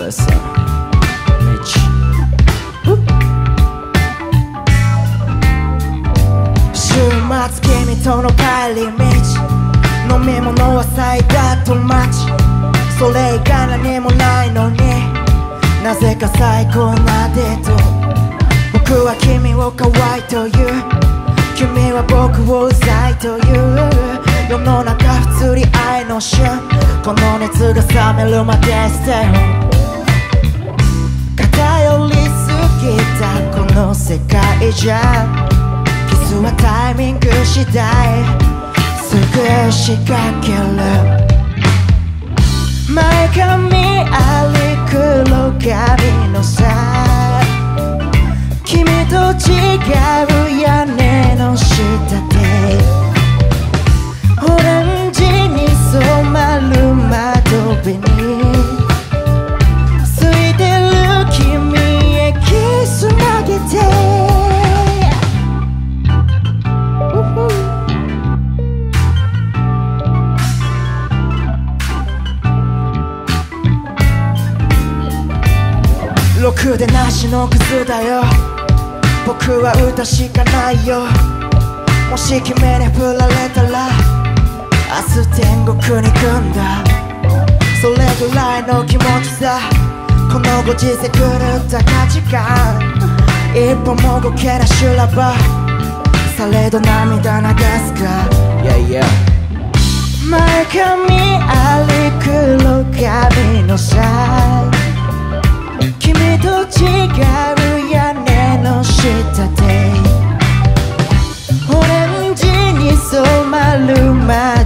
Listen Michi 週末君との帰り道飲み物はサイダーとマッチそれ以外何もないのになぜか最高なデート僕は君を可愛いという君は僕をうざいという世の中普通に愛の旬この熱が冷めるまで Stay home 偏りすぎたこの世界じゃキスはタイミング次第すぐ仕掛ける前髪あり黒髪のさ君と違う屋根の下でオレンジに染まる窓辺に空いてる君へキス投げてろくでなしのクズだよ僕は歌しかないよもし君に振られたら明日天国に行くんだそれぐらいの気持ちさこのご時世狂った価値観一歩も動けな修羅場されど涙流すか Yeah yeah 前髪あり黒髪のさ君と違う屋根の下でオレンジに染まる窓